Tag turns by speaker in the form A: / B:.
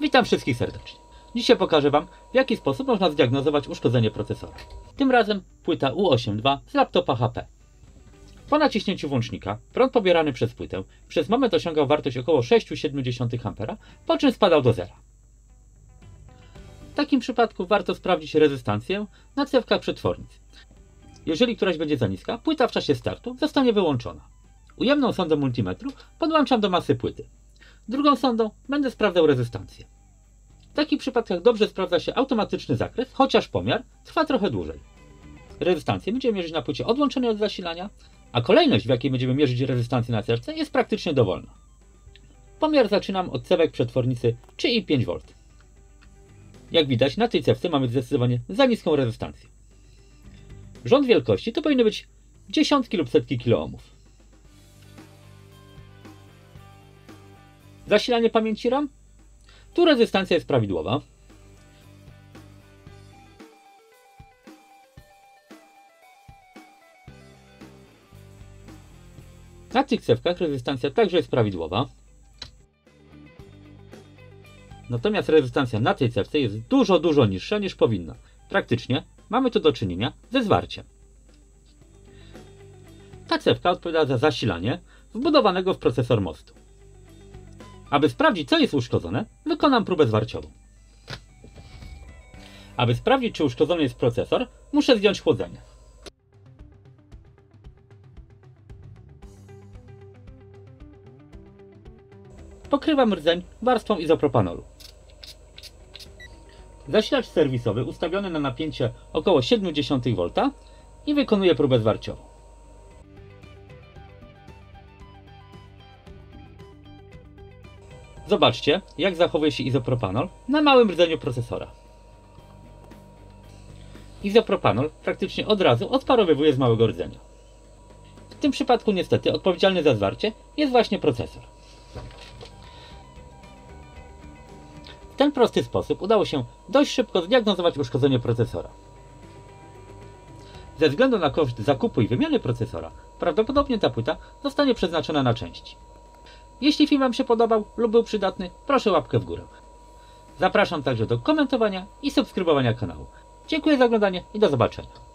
A: Witam wszystkich serdecznie. Dzisiaj pokażę Wam, w jaki sposób można zdiagnozować uszkodzenie procesora. Tym razem płyta U8.2 z laptopa HP. Po naciśnięciu włącznika prąd pobierany przez płytę przez moment osiągał wartość około 6,7 A, po czym spadał do zera. W takim przypadku warto sprawdzić rezystancję na cewkach przetwornic. Jeżeli któraś będzie za niska, płyta w czasie startu zostanie wyłączona. Ujemną sondę multimetru podłączam do masy płyty. Drugą sondą będę sprawdzał rezystancję. W takich przypadkach dobrze sprawdza się automatyczny zakres, chociaż pomiar trwa trochę dłużej. Rezystancję będziemy mierzyć na płycie odłączonej od zasilania, a kolejność, w jakiej będziemy mierzyć rezystancję na cewce, jest praktycznie dowolna. Pomiar zaczynam od cewek przetwornicy 3,5 V. Jak widać, na tej cewce mamy zdecydowanie za niską rezystancję. Rząd wielkości to powinny być dziesiątki lub setki kiloohmów. Zasilanie pamięci RAM? Tu rezystancja jest prawidłowa. Na tych cewkach rezystancja także jest prawidłowa. Natomiast rezystancja na tej cewce jest dużo niższa niż powinna. Praktycznie mamy tu do czynienia ze zwarciem. Ta cewka odpowiada za zasilanie wbudowanego w procesor mostu. Aby sprawdzić, co jest uszkodzone, wykonam próbę zwarciową. Aby sprawdzić, czy uszkodzony jest procesor, muszę zdjąć chłodzenie. Pokrywam rdzeń warstwą izopropanolu. Zasilacz serwisowy ustawiony na napięcie około 0,7 V i wykonuję próbę zwarciową. Zobaczcie, jak zachowuje się izopropanol na małym rdzeniu procesora. Izopropanol praktycznie od razu odparowywuje z małego rdzenia. W tym przypadku niestety odpowiedzialny za zwarcie jest właśnie procesor. W ten prosty sposób udało się dość szybko zdiagnozować uszkodzenie procesora. Ze względu na koszt zakupu i wymiany procesora, prawdopodobnie ta płyta zostanie przeznaczona na części. Jeśli film Wam się podobał lub był przydatny, proszę łapkę w górę. Zapraszam także do komentowania i subskrybowania kanału. Dziękuję za oglądanie i do zobaczenia.